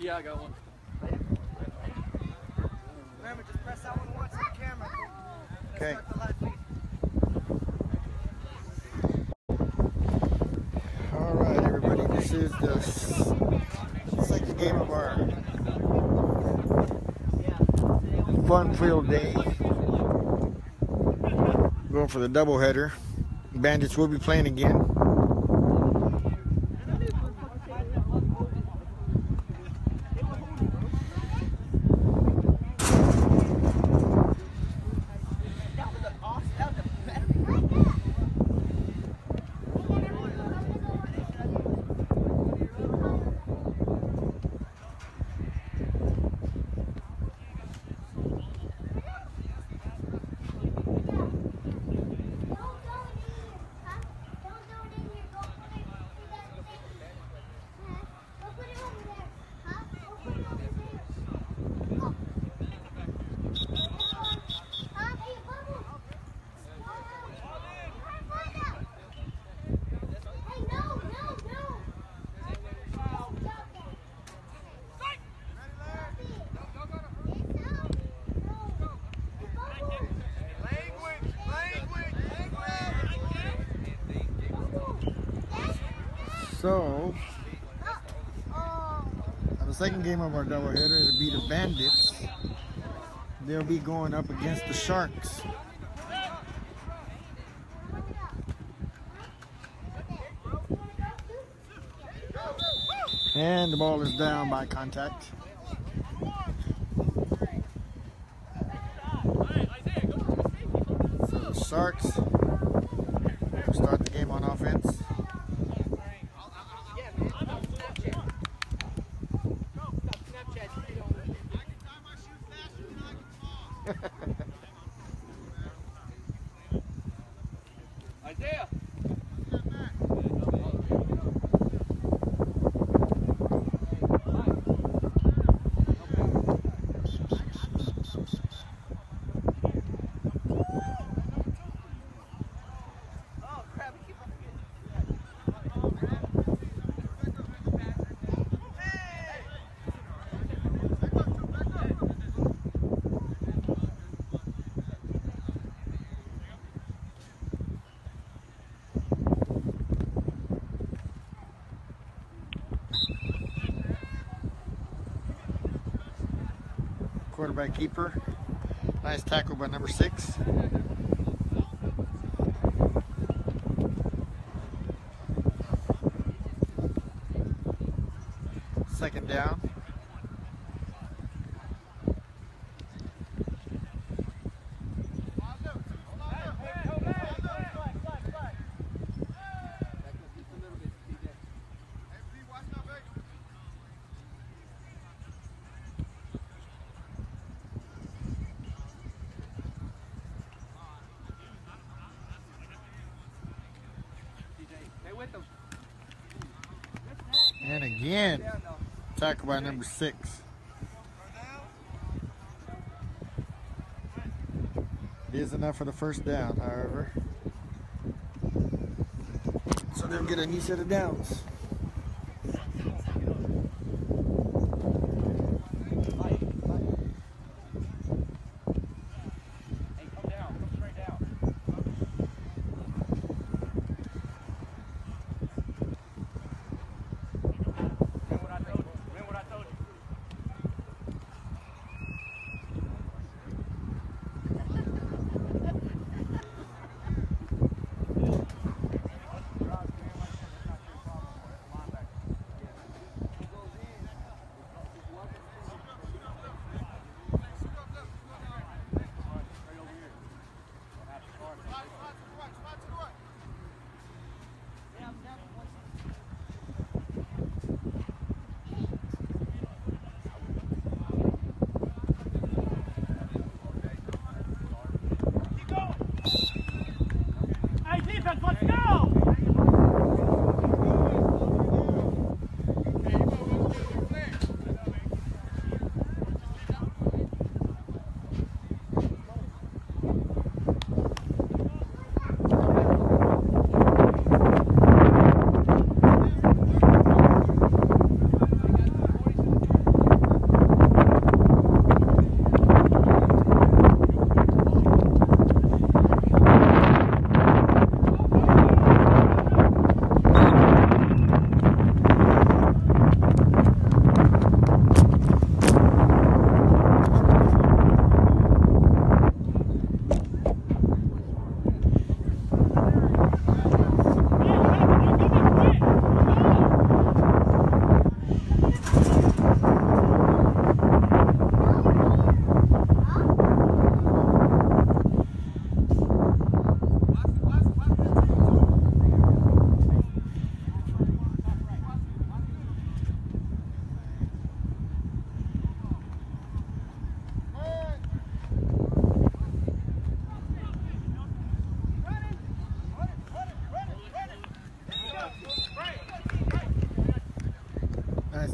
Yeah, I got one. Remember, just press that one once on the camera. Okay. Start the live feed. All right, everybody. This is the second game of our fun-filled day. Going for the doubleheader. Bandits will be playing again. So, the second game of our doubleheader, it'll be the Bandits. They'll be going up against the Sharks. And the ball is down by contact. So the Sharks start the game on offense. Isaiah. Quarterback keeper. Nice tackle by number 6. Second down. And again, tackle by number 6. It is enough for the first down, however. So they'll get a new set of downs.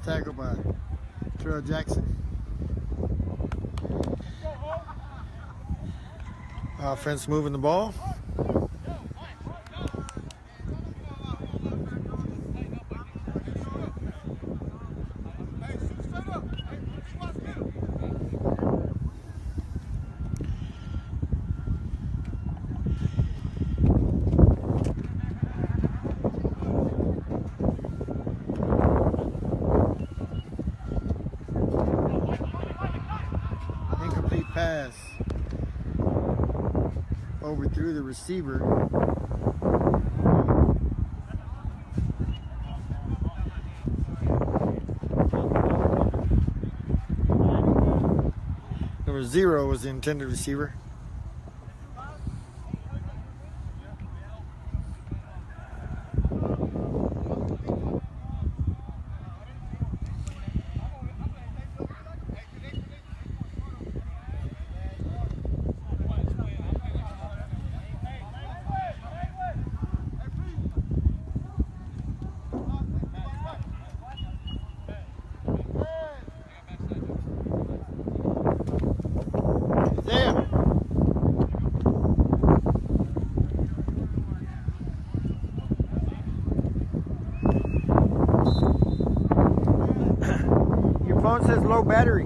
tackle by Terrell Jackson. Offense moving the ball. Incomplete pass. Overthrew the receiver. Number 0 was the intended receiver. Your phone says low battery.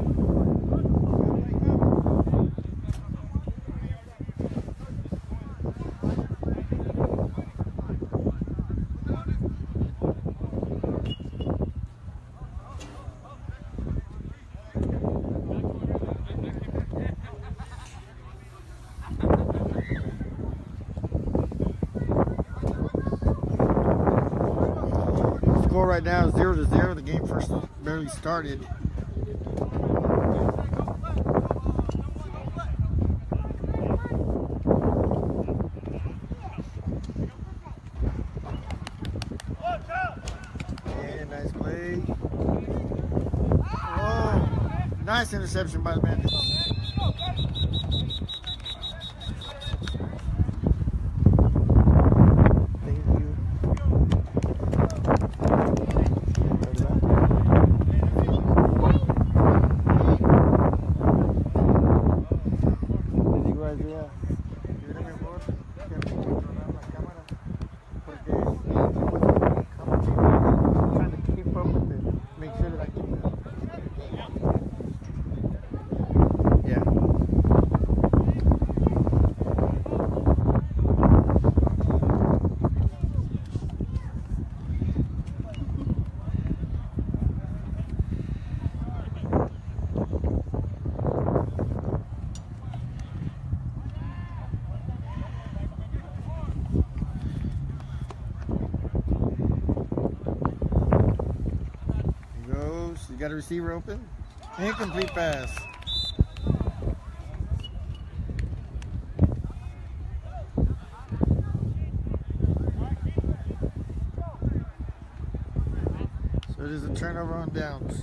Score right now is 0-0. The game first barely started. And nice play. Oh, nice interception by the Bandits. You got a receiver open. Incomplete pass. So it is a turnover on downs.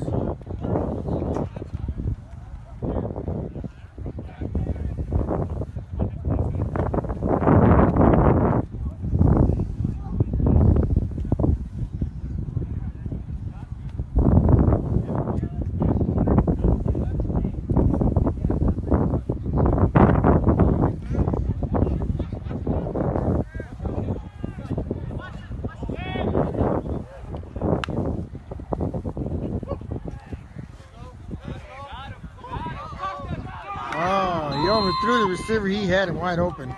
Oh, he overthrew the receiver. He had him wide open.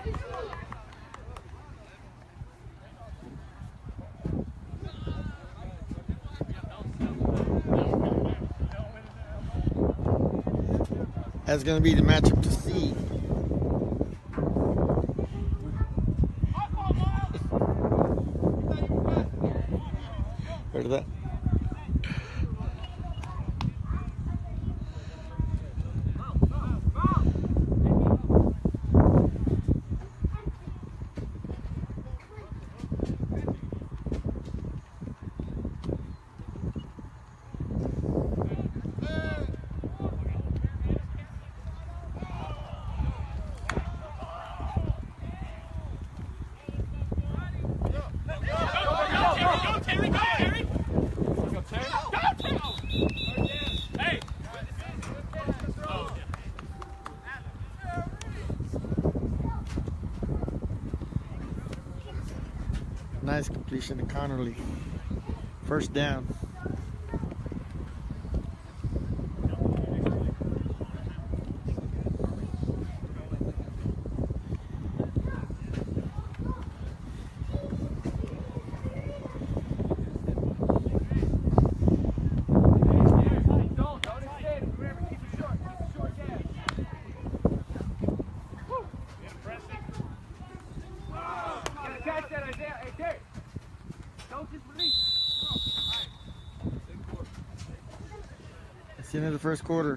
That's going to be the matchup to see. Heard of that? Nice completion to Connerly. First down. It's the end of the first quarter.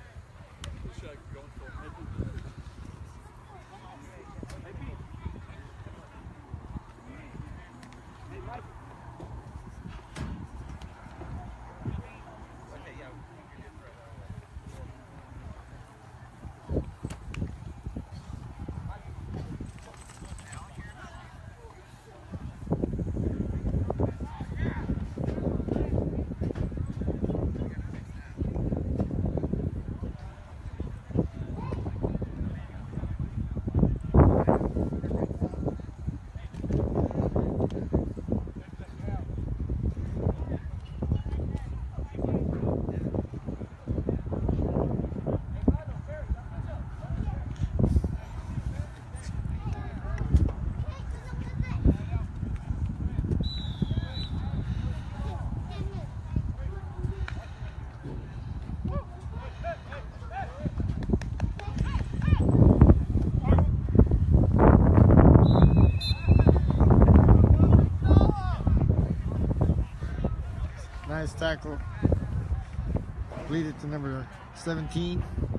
Nice tackle. Completed to number 17.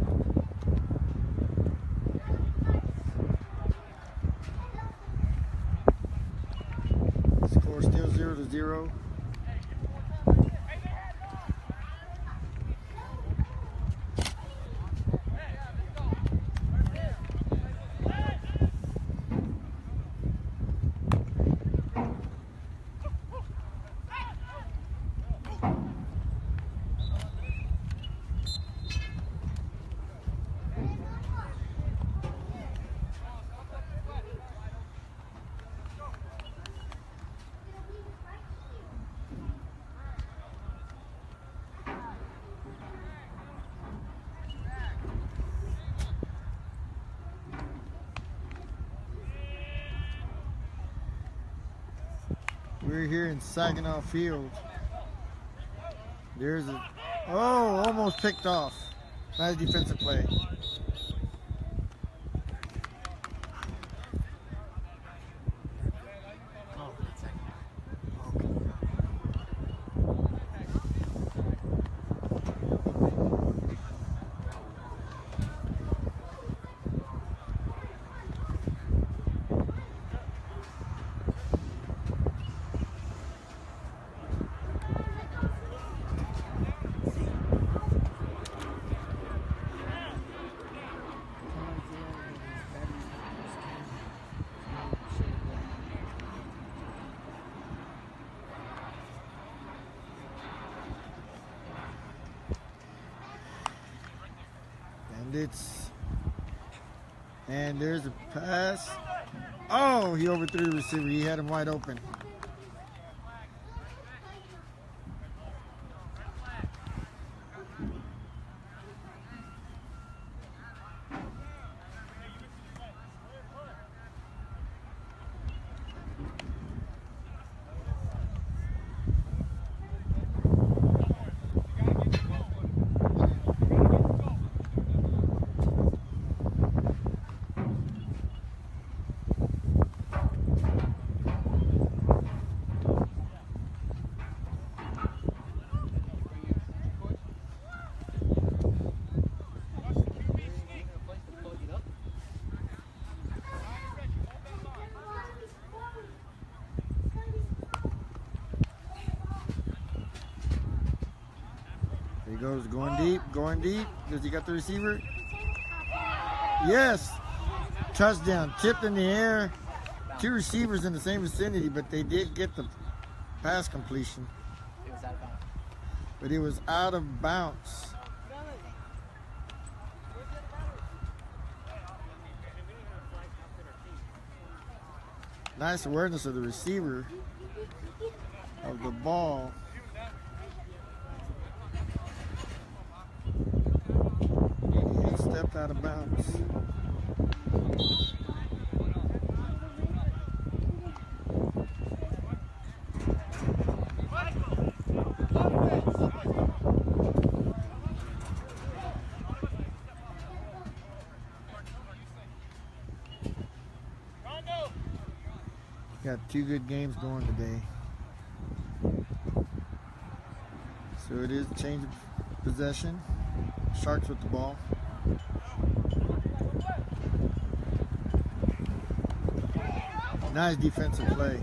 Score still 0-0. We're here in Saginaw Field. There's a, oh, almost picked off. Nice defensive play. And there's a pass. Oh, he overthrew the receiver. He had him wide open. He goes, going deep, going deep. Does he got the receiver? Yes. Touchdown, tipped in the air. Two receivers in the same vicinity, but they did get the pass completion. It was out of bounds. But it was out of bounds. Nice awareness of the receiver. of the ball. He stepped out of bounds. Got two good games going today. So it is change of possession. Sharks with the ball. Nice defensive play.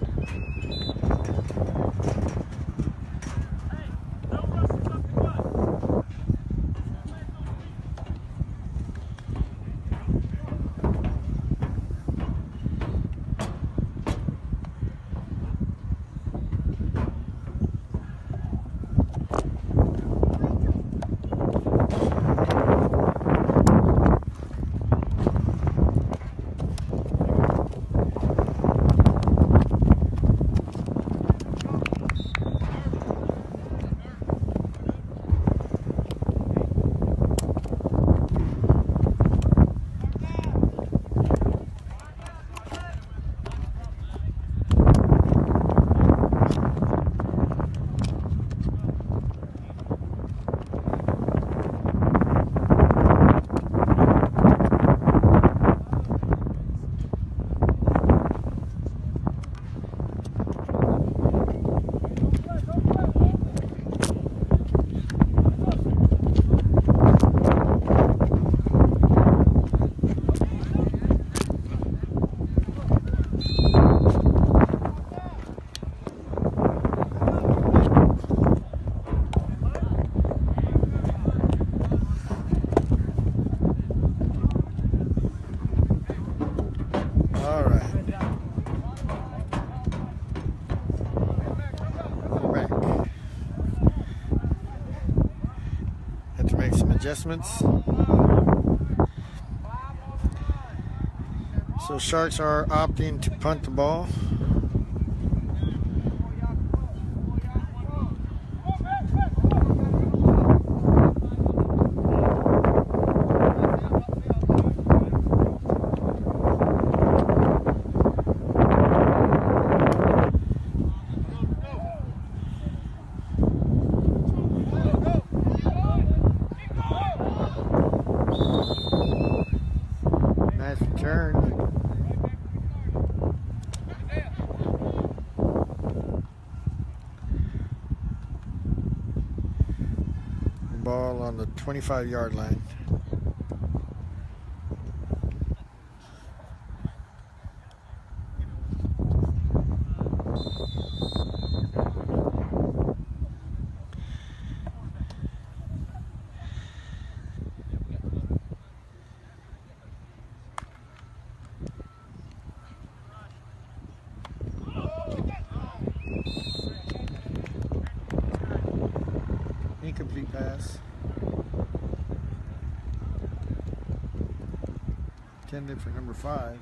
Adjustments. So Sharks are opting to punt the ball. Ball on the 25-yard line. Incomplete pass. Intended for number 5.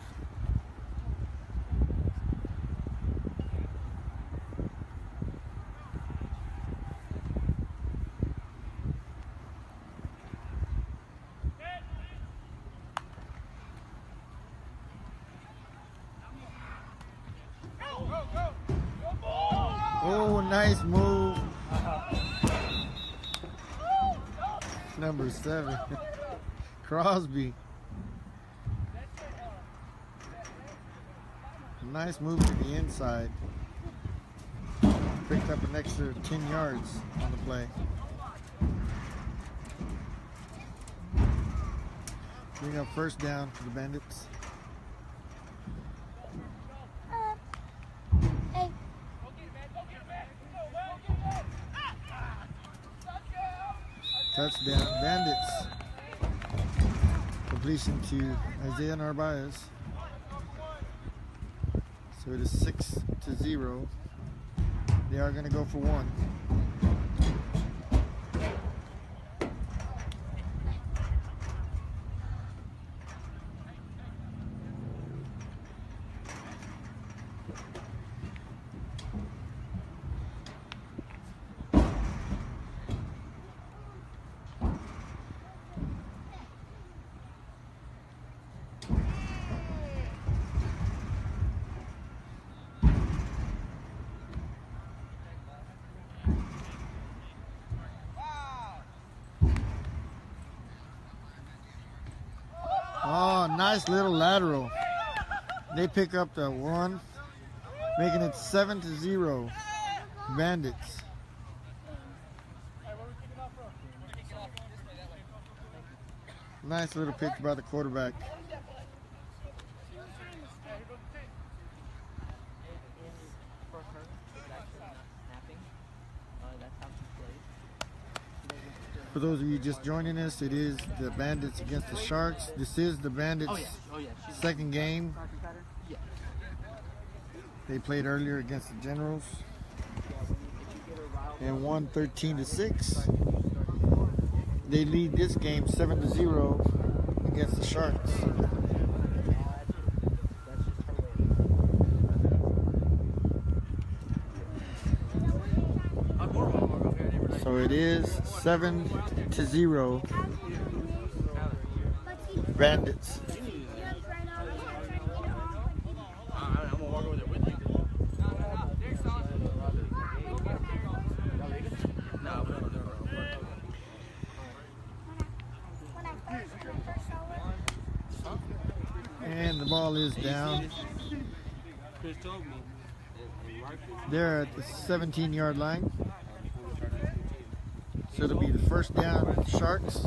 Oh, nice move. Number 7, Crosby. Nice move to the inside. Picked up an extra 10 yards on the play. Bring up first down for the Bandits. Touchdown, Bandits. Completion to Isaiah Narvaez. So it is 6-0. They are going to go for 1. nice little lateral. They pick up the one, making it 7-0. Bandits. Nice little pick by the quarterback. For those of you just joining us, it is the Bandits against the Sharks. This is the Bandits' second game. They played earlier against the Generals and won 13-6. They lead this game 7-0 against the Sharks. So it is 7-0 Bandits. And the ball is down. They're at the 17-yard line. So it'll be the first down, Sharks.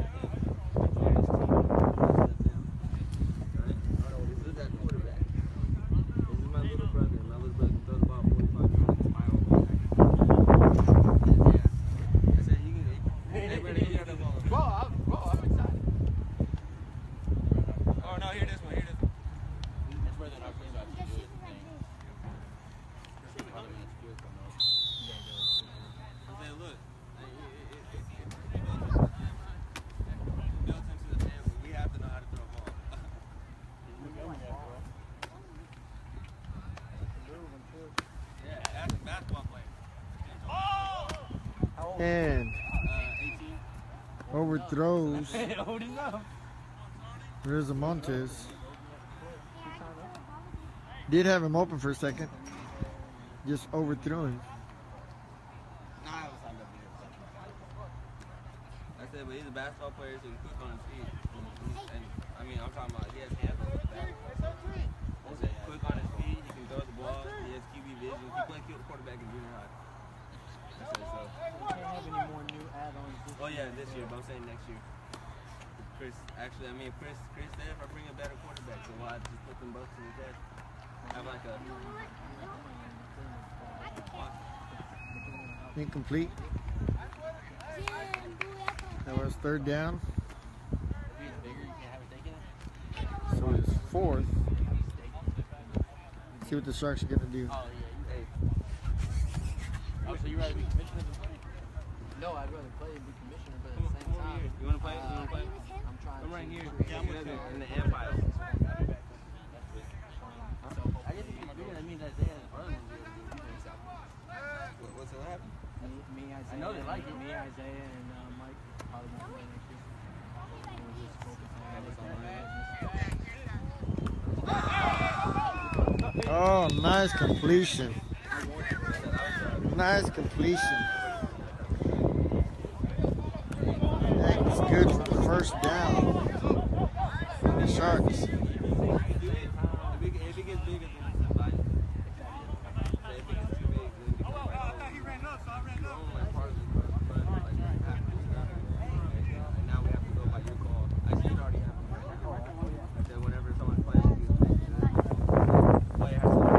And overthrows. There's a Montes. Did have him open for a second. Just overthrew him. I said, but he's a basketball player, so he can quick on his feet. And, I mean, I'm talking about he has hands on his back. Quick on his feet, he can throw the ball, he has QB vision. He played quarterback in junior high. I said so. We can't have any more new add-ons. Oh yeah, this year, but I'm saying next year. Chris said if I bring a better quarterback, so why just put them both to the test? Have like a Incomplete. That was third down. So it's fourth. See what the Sharks are gonna do. oh yeah, hey. Oh, so you rather be commissioner than play? No, I'd rather play and be commissioner, but at the same time, You wanna play? You wanna play? I'm trying I'm right to here. create Yeah, I'm in the Empire. I guess if you're bigger, that means that they have brother. What's gonna happen? me, Isaiah, I know they like you. me, Isaiah, and Mike probably won't play next year. We'll just focus on Oh, nice completion. Nice completion. That's good for the first down. The Sharks. If he gets bigger, then it's a fight. If he gets too big, then it becomes like, I thought he ran up, so I ran up. like part of the run, like half of the stuff. And now we have to go by your call. I see it already happened. I said whenever someone's playing, you get the player has to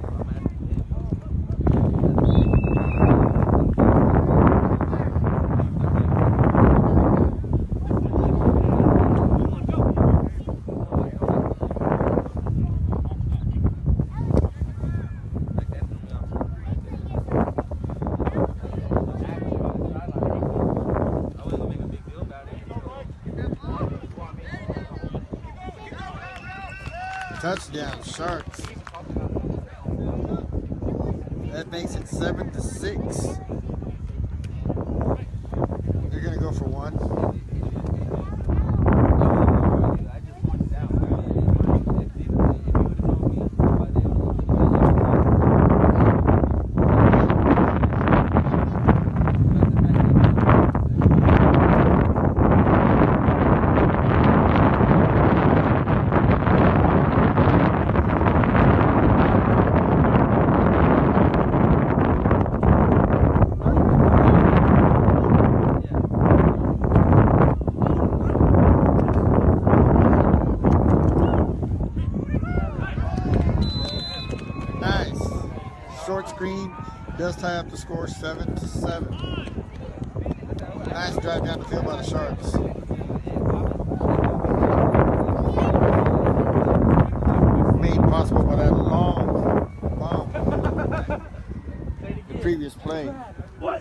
Touchdown, Sharks. That makes it 7-6. They're gonna go for one. screen. Does tie up the score 7-7. Nice drive down the field by the Sharks. Made possible by that long bomb. The previous play. What?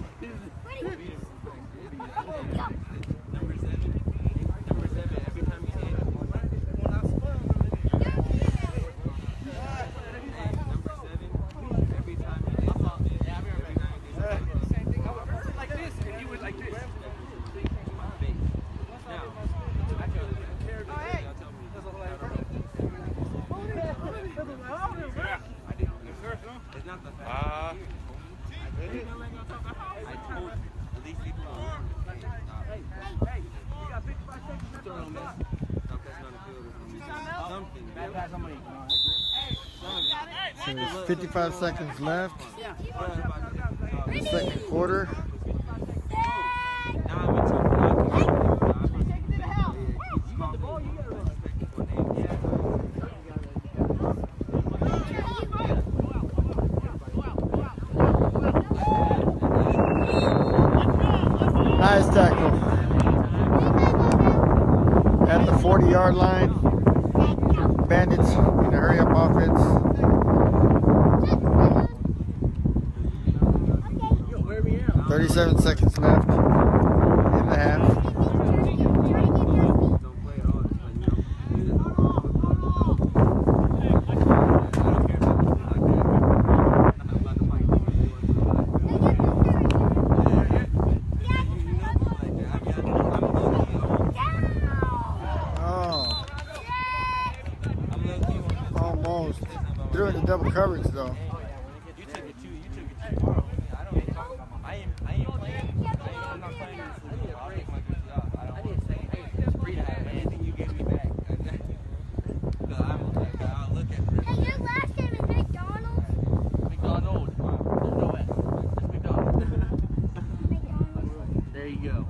So there's 55 seconds left. The second quarter. Nice tackle. At the 40-yard line. Bandits in a hurry-up offense. Okay. 37 seconds left in the half. Threw into double coverage though. You took it too. You took it too far. I ain't playing. I'm not playing. I'll take my goose off. I didn't say anything you gave me back. I'll look at it. Hey, your last name is McDonald's? McDonald. There's no S. It's McDonald. There you go.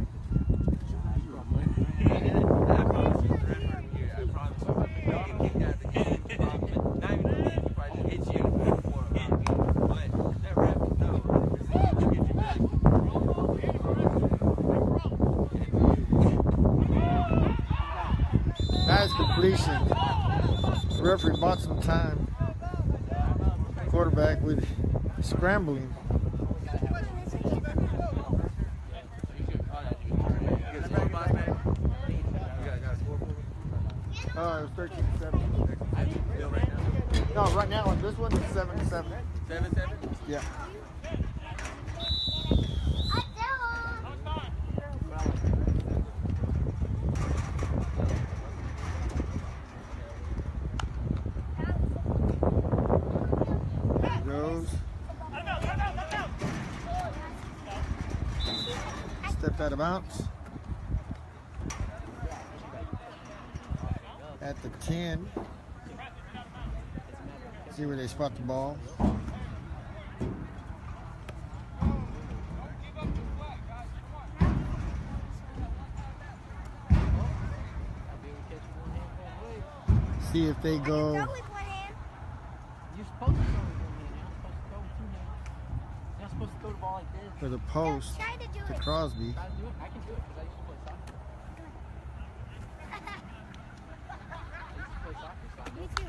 Nice completion. The referee bought some time. Quarterback with scrambling. Oh, it was 13-7. No, right now on this one it's 7-7. 7-7? Yeah. Stepped out of bounds. At the 10. See where they spot the ball. See if they go. You're supposed to throw with one hand. You're not supposed to throw the ball like this. For the post to Crosby. I can do it because I used to play soccer. Me too.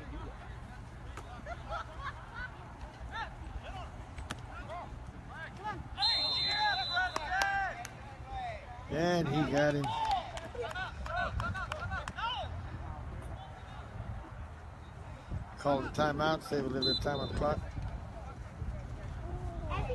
And he got him. Called a timeout, save a little bit of time on the clock. Every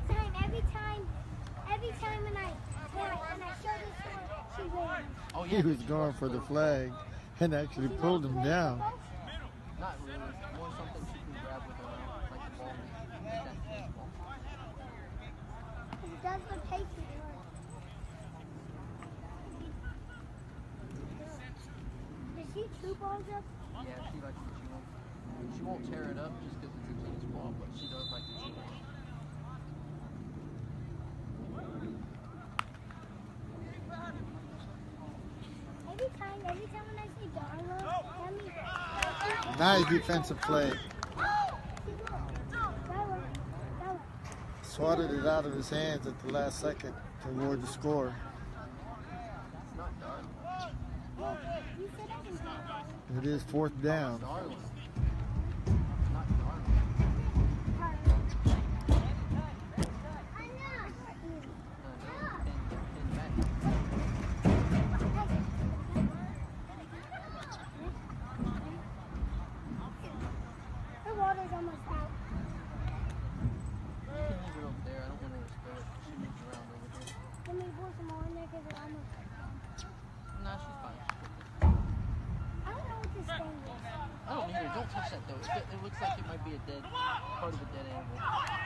time when I show this one, she wins. Oh, He was going for the flag and actually pulled him down. Not really. More something she can grab with her mouth, like the ball. That's the Patriots. Does she chew balls up? Yeah, she likes to chew them. She won't tear it up just because it's a tennis ball, but she does like to chew them. Every time when I say Darla, that means... Nice defensive play. Darla, swatted it out of his hands at the last second to avoid the score. It's not dark. You said that was not dark. It is 4th down. Darling. Not dark. I know. The water's almost out. Let me pour some more in there because it's almost Nah, she's fine. I don't know what this thing is. I don't either. Don't touch that though. It looks like it might be a dead part of a dead animal.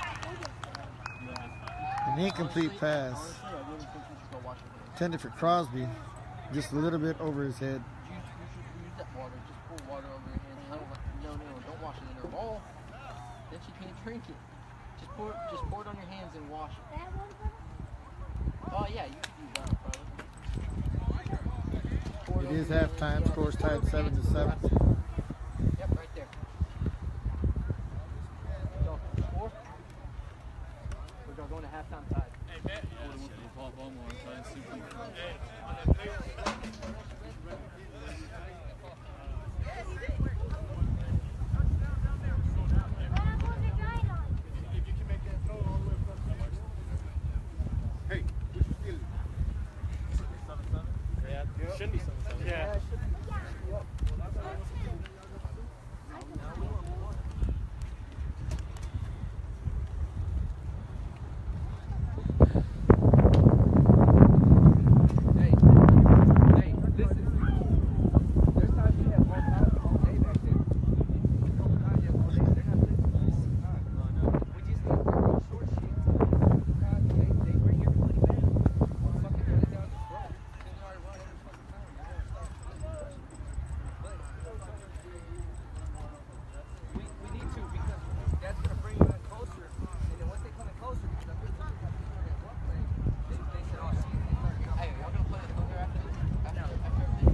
An incomplete pass. Honestly, I really think we should go wash it. Intended for Crosby. Just a little bit over his head. You should use that water. Just pour water over your hands. I don't like. No, don't wash it in her bowl. Then she can't drink it. Just pour it on your hands and wash it. That one, brother? Oh yeah, you can use that, brother. It is halftime. Score's tied 7-7. Yep, right there. Go. 4. We're going to halftime tied. Hey, Matt. Yeah, I went to the Paul Baltimore side. Shouldn't be something. Yeah. Hey, listen. There's times you have all day back there. Sometimes you have all day. They're not listening to us all the time. We just need to work short shit. They bring everybody back. Fucking run it down the throat. Then you already run every fucking time. We need to because that's gonna bring you in closer. And then once they come in closer, because I'm just looking at the they said, oh, see, hey, y'all gonna play the Thunder after this? After everything?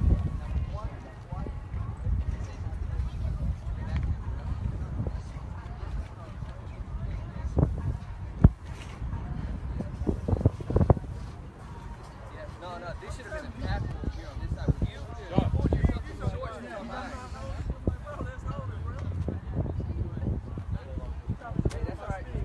No, this should have been a tackle here on this side with you. Pulling yourself to George from behind. Hey, that's all right.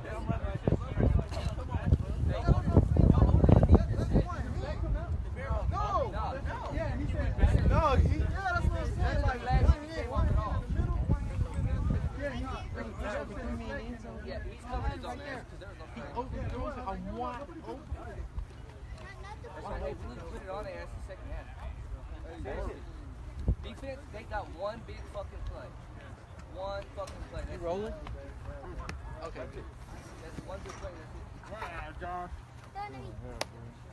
Yeah, he's covered his own ass because there was no flag. Oh, there was a wide open. That's why we need to put it on there. That's the second half. Defense, they got one big fucking play. One fucking play. You rolling? Okay. That's one big play. That's it. Don't